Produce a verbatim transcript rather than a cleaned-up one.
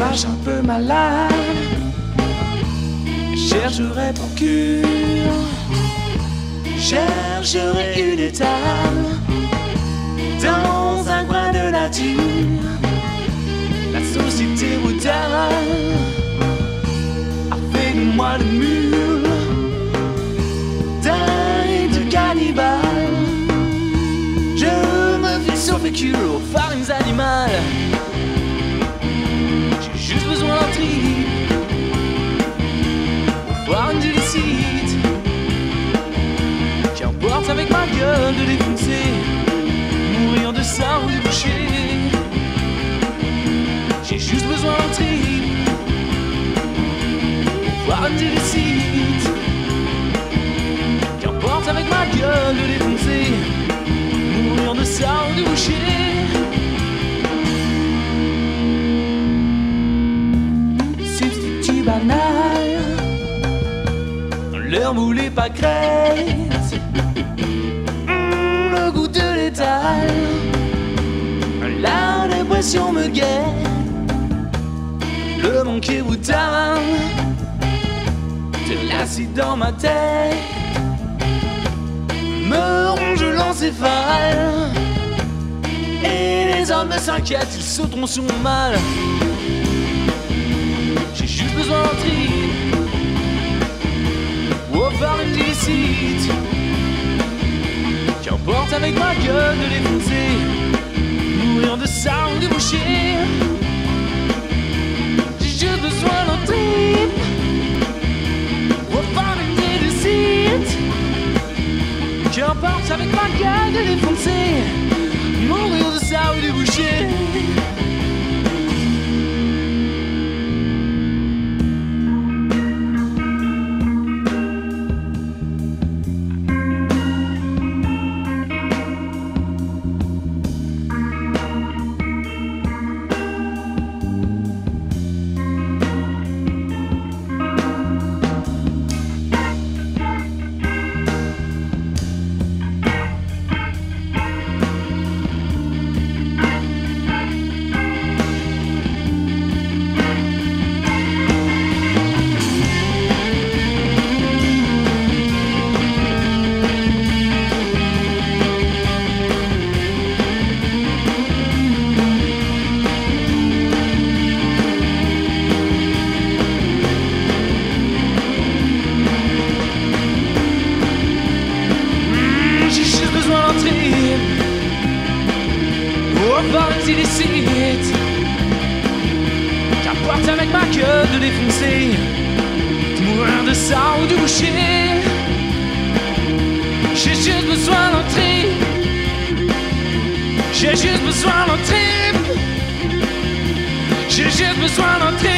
vache un peu malade, chercherai pour cure, chercherai une étable dans un coin de nature. La société brutale a fait de moi le mule d'un de cannibale. Je me fais survécu aux farines animales. J'ai juste besoin d'un trip pour voir une illicite qui emporte avec ma gueule de défoncer, mourir de ça ou de boucher. J'ai juste besoin d'un trip pour voir une illicite qui emporte avec ma gueule de défoncer, mourir de ça ou de boucher. Substitut banal, l'heure moulée pâquerette, mmh, le goût de l'étal, la dépression me guette, le manquer vous tarame, de l'acide dans ma tête me ronge l'encéphale, et les hommes s'inquiètent, ils sauteront sur mon mal. J'ai juste besoin d'un trip pour faire une illicite qui emporte avec ma gueule de défoncer, mourir de ça ou de boucher. J'ai juste besoin d'un trip pour faire une illicite qui emporte avec ma gueule de défoncer, mourir de ça ou de boucher. Illicite qu'apporte avec ma queue de défoncer, de mourir de ça ou de boucher. J'ai juste besoin d'un trip, j'ai juste besoin d'un trip, j'ai juste besoin d'un trip.